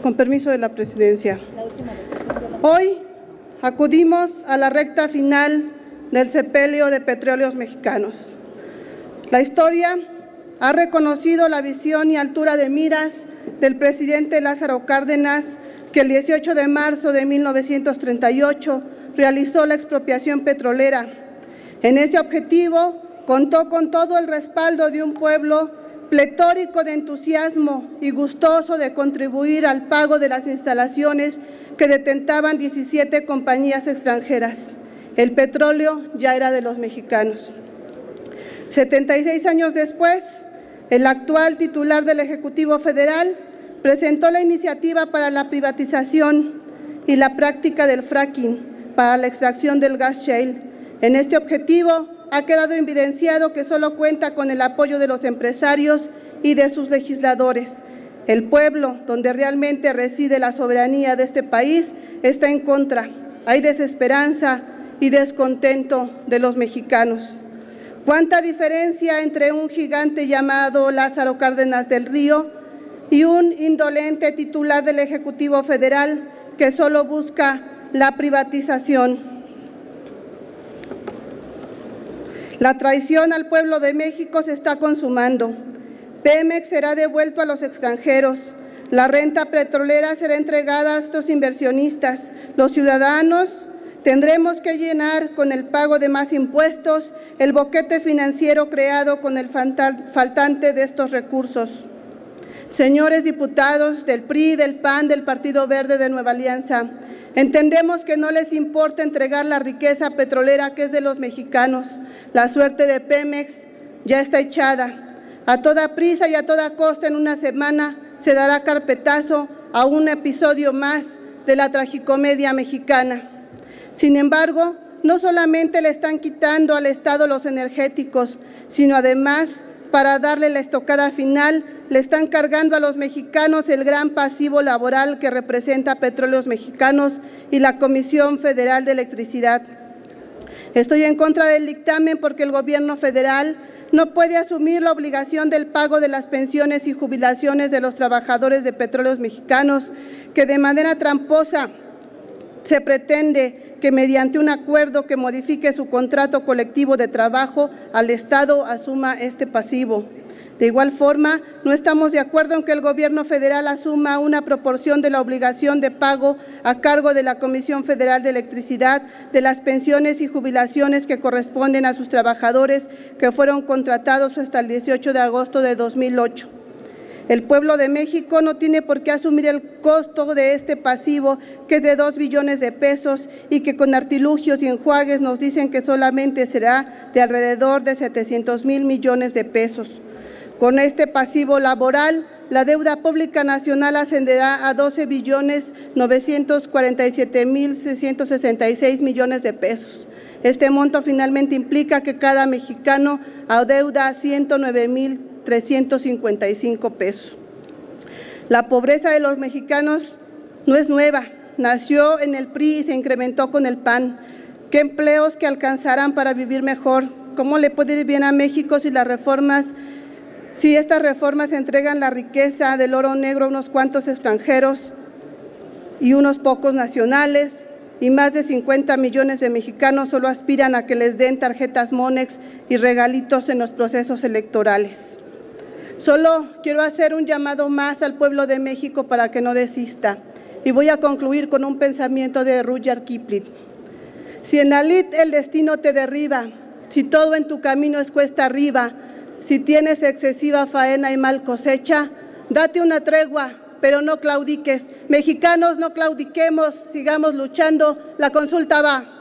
Con permiso de la presidencia. Hoy acudimos a la recta final del sepelio de Petróleos Mexicanos. La historia ha reconocido la visión y altura de miras del presidente Lázaro Cárdenas, que el 18 de marzo de 1938 realizó la expropiación petrolera. En ese objetivo contó con todo el respaldo de un pueblo pletórico de entusiasmo y gustoso de contribuir al pago de las instalaciones que detentaban 17 compañías extranjeras. El petróleo ya era de los mexicanos. 76 años después, el actual titular del Ejecutivo Federal presentó la iniciativa para la privatización y la práctica del fracking para la extracción del gas shale. En este objetivo ha quedado evidenciado que solo cuenta con el apoyo de los empresarios y de sus legisladores. El pueblo, donde realmente reside la soberanía de este país, está en contra. Hay desesperanza y descontento de los mexicanos. ¿Cuánta diferencia entre un gigante llamado Lázaro Cárdenas del Río y un indolente titular del Ejecutivo Federal que solo busca la privatización? La traición al pueblo de México se está consumando. Pemex será devuelto a los extranjeros. La renta petrolera será entregada a estos inversionistas. Los ciudadanos tendremos que llenar con el pago de más impuestos el boquete financiero creado con el faltante de estos recursos. Señores diputados del PRI, del PAN, del Partido Verde de Nueva Alianza, entendemos que no les importa entregar la riqueza petrolera que es de los mexicanos. La suerte de Pemex ya está echada. A toda prisa y a toda costa, en una semana se dará carpetazo a un episodio más de la tragicomedia mexicana. Sin embargo, no solamente le están quitando al Estado los energéticos, sino además, para darle la estocada final, le están cargando a los mexicanos el gran pasivo laboral que representa Petróleos Mexicanos y la Comisión Federal de Electricidad. Estoy en contra del dictamen porque el gobierno federal no puede asumir la obligación del pago de las pensiones y jubilaciones de los trabajadores de Petróleos Mexicanos, que de manera tramposa se pretende que mediante un acuerdo que modifique su contrato colectivo de trabajo, al Estado asuma este pasivo. De igual forma, no estamos de acuerdo en que el gobierno federal asuma una proporción de la obligación de pago a cargo de la Comisión Federal de Electricidad de las pensiones y jubilaciones que corresponden a sus trabajadores que fueron contratados hasta el 18 de agosto de 2008. El pueblo de México no tiene por qué asumir el costo de este pasivo, que es de 2 billones de pesos y que con artilugios y enjuagues nos dicen que solamente será de alrededor de 700,000 millones de pesos. Con este pasivo laboral, la deuda pública nacional ascenderá a 12,947,666 millones de pesos. Este monto finalmente implica que cada mexicano adeuda 109,355 pesos. La pobreza de los mexicanos no es nueva, nació en el PRI y se incrementó con el PAN. ¿Qué empleos que alcanzarán para vivir mejor? ¿Cómo le puede ir bien a México si estas reformas entregan la riqueza del oro negro a unos cuantos extranjeros y unos pocos nacionales? Y más de 50 millones de mexicanos solo aspiran a que les den tarjetas Monex y regalitos en los procesos electorales. Solo quiero hacer un llamado más al pueblo de México para que no desista. Y voy a concluir con un pensamiento de Rudyard Kipling. Si en la lid el destino te derriba, si todo en tu camino es cuesta arriba, si tienes excesiva faena y mal cosecha, date una tregua, pero no claudiques. Mexicanos, no claudiquemos, sigamos luchando, la consulta va.